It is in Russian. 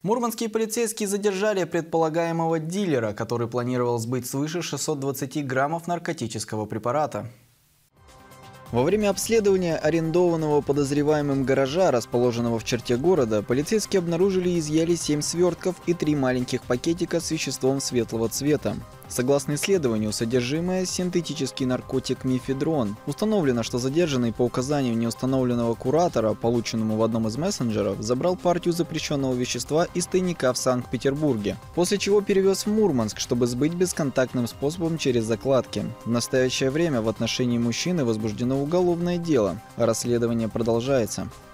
Мурманские полицейские задержали предполагаемого дилера, который планировал сбыть свыше 620 граммов наркотического препарата. Во время обследования арендованного подозреваемым гаража, расположенного в черте города, полицейские обнаружили и изъяли 7 свертков и 3 маленьких пакетика с веществом светлого цвета. Согласно исследованию, содержимое – синтетический наркотик мефедрон. Установлено, что задержанный по указанию неустановленного куратора, полученному в одном из мессенджеров, забрал партию запрещенного вещества из тайника в Санкт-Петербурге, после чего перевез в Мурманск, чтобы сбыть бесконтактным способом через закладки. В настоящее время в отношении мужчины возбуждено уголовное дело, а расследование продолжается.